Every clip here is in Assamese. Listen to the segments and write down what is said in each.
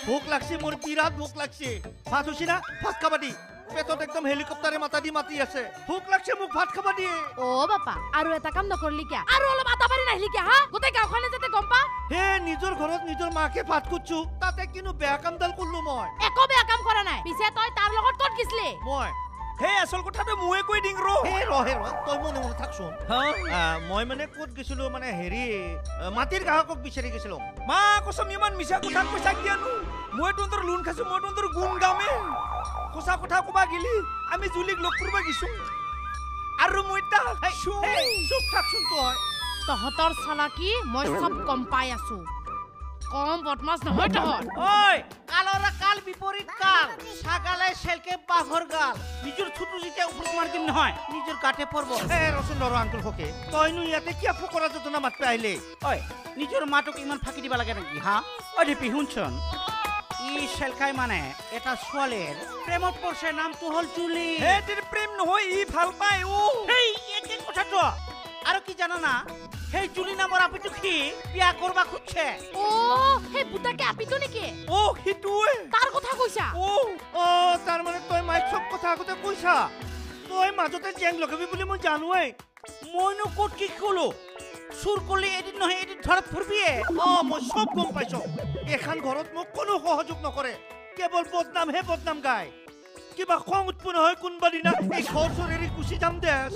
ভোক লাগছে মোৰ বিৰাট ভোক লাগছে ভাত হৈছি না ভাত খাবা দি পেটত একদম হেলিকপ্টাৰে মাতা দি মাতি আছে ভোক লাগছে মোক ভাত খাবা দিয়ে ও বাপা আৰু এটা কাম নকৰলি কিয়া আৰু অলপ আটা পাৰি নাহিলি কিয়া হা গোটেই গাঁওখনে যাতে গম পা হে নিজৰ ঘৰত নিজৰ মাকে ভাত খুদছো তাতে কিনো বেয়া কামডাল কৰিলো মই একো বেয়া কাম কৰা নাই পিছে তই তাৰ লগত ক'ত গিছলি মই হে আসল কথাটো মুয়ে কৈ দিং ৰ হে তই মনে মনে থাকচোন মই মানে ক'ত গৈছিলো মানে হেৰি মাটিৰ গ্ৰাহকক বিচাৰি গৈছিলো মা কসম ইমান মিছা কথা কৈছা কিয়ানো মই তোৰ লোন খাইছো মই তোৰ গুণ গামে সঁচা কথা কবা গিলি আমি জুলিক লগ কৰিব গিছো আৰু মই তা চুপ থাকচোন তই তহঁতৰ চালাকি মই সব গম পাই আছো কম বদমাছ নহয় তহঁত ঐ কালৰা কাল বিপৰীত কাল ছাগালে চেলকে বাঘৰ গাল নিজৰ ছুটু যেতিয়া ওপৰত মাৰ দিম নহয় নিজৰ গাতে পৰব হে ৰচোন ৰ আংকুল হকে তইনো ইয়াতে কিয় ফকৰা যোজনা মাততে আহিলে ঐ নিজৰ মাটোক ইমান ফাঁকি দিব লাগে নেকি হা ঐ ঢিপি শুনচোন ই চেলকাই মানে এটা ছোৱালীৰ প্ৰেমত পৰিছে নামটো হ'ল জুলি হে তোৰ প্ৰেম নহয় ই ভাল পায় ও হেই একে কথাটো আৰু কি জানা না সেই জুলি নামৰ আপিটো কি বিয়া কৰবা খুঁজছে ও হে বুটাকে আপিটো নেকি ও হিতুৱে তাৰ কথা কৈছা ও তাৰ মানে তই মাইক সব কথা আগতে কৈছা তই মাজতে জেং লগাবি বুলি মই জানোৱেই মইনো ক'ত কি কলো চুৰ কৰিলে এদিন নহয় এদিন ধৰাত ফুৰবিয়ে মই সব গম পাইছো এখন ঘৰত মোক কোনো সহযোগ নকৰে কেৱল বদনামহে বদনাম গায় কিবা খং উৎপন্ন হয় কোনবা দিনা এই ঘৰ চৰ এৰি গুচি যাম দেশ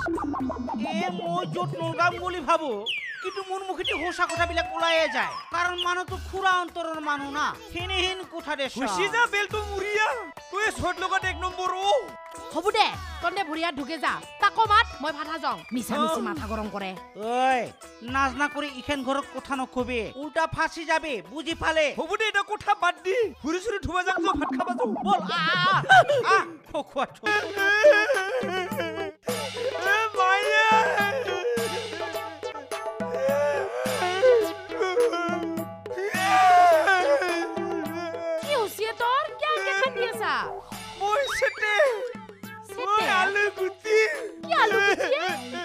মই য'ত নলগাম বুলি ভাবো কিন্তু মোৰ মুখেদি সঁচা কথাবিলাক ওলাইয়ে যায় কাৰণ মানুহটো খুৰা অন্তৰৰ মানুহ না হেনেহেন কথা দে খুচি যা বেলটো মুৰিয়া তই ছট লগত এক নম্বৰ ও হ'ব দে তন্দে ভৰিয়া ঢুকে যা তাকো মাত মই ভাতা যাওঁ মিছা মিছি মাথা গৰম কৰে ঐ নাজনা কৰি ইখন ঘৰত কথা নকবি উল্টা ফাঁচি যাবি বুজি পালে হ'ব দে এটা কথা বাদ দি ঘুৰি চুৰি ধুবা যাম ভাত খাবা যাওঁ বল খোৱাটো মায়া কি হৈছে তোৰ কিয় কান্দি আছা মই সেতে মই আলু গুটি কি আলু গুটি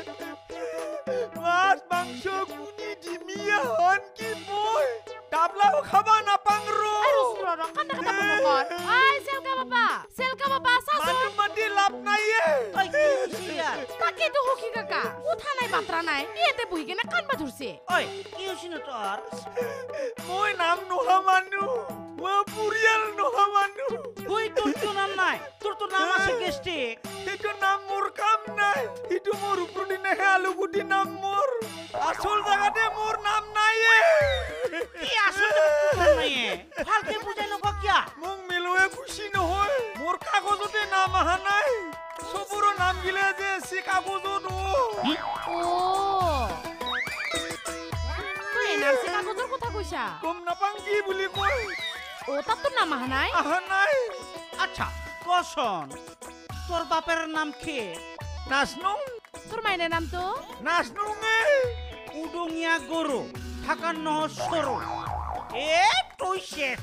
মাছ মাংস কুনি ডিমিয়া হন কি মই ডাবলাও খাবা নাপাং ৰো আৰু সুৰৰ কান্দা কান্দা পকৰ আই সেলকা বাবা সাসু মানুহ মাটি লাভ নাইয়ে ঐ কি হৈছে ইয়াৰ তাকেতো হকি কাকা উঠা নাই বাত্ৰা নাই ইয়াতে বহি কেনে কান্দবা ধৰছে ঐ কি হৈছে ন তোৰ মই নাম নোহা মানুহ মই পৰিয়াল নোহা মানুহ ঐ তোৰটো নাম নাই তোৰটো নাম আছে গেষ্টিক সেইটো নাম মোৰ কাম নাই সেইটো মোৰ ওপৰতে নেহে আলু গুটি নাম মোৰ আসল জাগাতে মোৰ নাম নাইয়ে কি আছলতে নাম নাইয়ে ভালকে বুজাই নক কিয়া মোক মিলোৱে খুশি নহয় মোৰ কাগজতে নাম আহা নাই সবুৰ নাম গিলে যে সি কাগজত ও তুই এনআরসি কাগজৰ কথা কৈছা গম নাপাং কি বুলি কয় ও তাত তোৰ নাম আহা নাই আহা নাই আচ্ছা কচোন তোর বাপের নাম কি নাচনো তোৰ মাইনাৰ নামটো নাচনোঙে উডুঙিয়া গরু থাকার নহ সরু তুই শেষ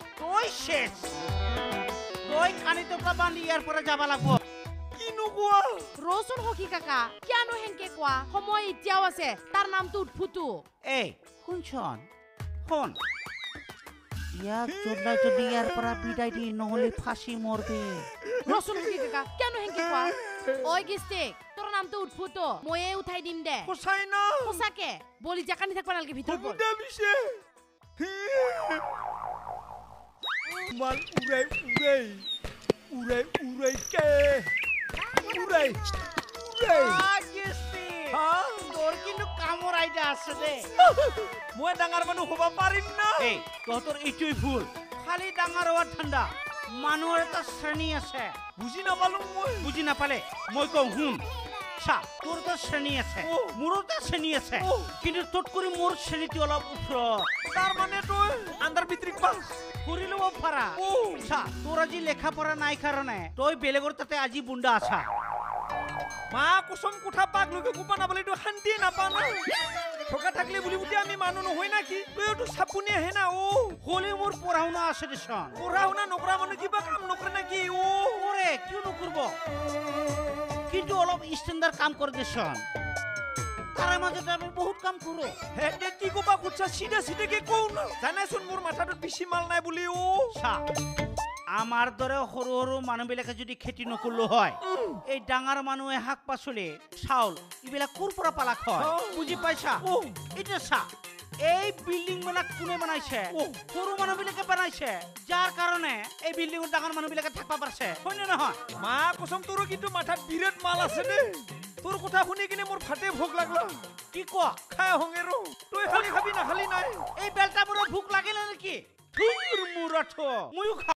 তুই কানি টুকরা বান্ধি ইয়ার পরে যাবা লাগবো কি নোকোৱা ৰচোন হকি কাকা কিয়নো হেনকে কোৱা সময় এতিয়াও আছে তাৰ নামটো উৎফুটু এই শুনছন শুন ইয়াক যদি ইয়ার পরা বিদায় দি নহলে ফাঁসি মরবে ৰচোন হকি কাকা কিয়নো হেনকে কোৱা ঐ গিষ্টিক তোৰ নামটো উৎফুটু ময়ে উঠাই দিম দে সঁচাই না সঁচাকে বলি জাকানি থাকবা নালগে ভিতৰত বল দে পিছে মাল উৰাই কে উৰাই তোর কিন্তু কামর আইডিয়া আছে দে মই ডাঙৰ মানুহ হব পাৰিম না এই তোর এইটোই ভুল খালি ডাঙৰ হওয়ার ঠান্ডা মানুহৰ এটা শ্ৰেণী আছে বুজি নাপালো মই বুজি নাপালে মই কওঁ শুন চা তোৰ এটা শ্ৰেণী আছে মোৰো এটা শ্ৰেণী আছে কিন্তু তোত কৰি মোৰ শ্ৰেণীটো অলপ ওপৰত তাৰ মানে তই আন্দাৰ ভিতৰি পাছ ফুৰি ল'ব পাৰা চা তোৰ আজি লেখা পঢ়া নাই কাৰণে তই বেলেগৰ তাতে আজি বুন্দা আছা মা কুসুম কোঠা পাক লোকে গোপা নাপালেতো শান্তি নাপা না ঠকা থাকলে বুলি বুটি আমি মানুহ নহয় নাকি তইতো চাপুনি আহে না হলে মোৰ পঢ়া শুনা আছে দেচোন পঢ়া শুনা নকৰা মানুহ কিবা কাম নকৰে নাকি কৰে কিয় নকৰিব কিন্তু অলপ ষ্টেণ্ডাৰ্ড কাম কৰে দেচোন তাৰে মাজতে আমি বহুত কাম কৰো হেতে কি কবা খুচা সিধে সিধেকে কও না জানাইছোন মোৰ মাথাটোত বেছি মাল নাই বুলি ও চা আমাৰ দৰে সৰু সৰু মানুহবিলাকে যদি খেতি নকৰিলো হয় এই ডাঙৰ মানুহে শাক পাচলি চাউল এইবিলাক ক'ৰ পৰা পালাক হয় বুজি পাইছা এতিয়া চা এই বিল্ডিং বিলাক কোনে বনাইছে সৰু মানুহবিলাকে বনাইছে যাৰ কাৰণে এই বিল্ডিঙত ডাঙৰ মানুহবিলাকে থাকিব পাৰিছে হয়নে নহয় মা কসম তোৰ কিন্তু মাথাত বিৰাট মাল আছে দে তোৰ কথা শুনি কিনে মোৰ ফাটে ভোক লাগলা কি কোৱা খাই হঙে ৰ তই খালি খাবি না খালি নাই এই বেলটা মোৰ ভোক লাগিলে নেকি থুৰ মুৰাঠো ময়ো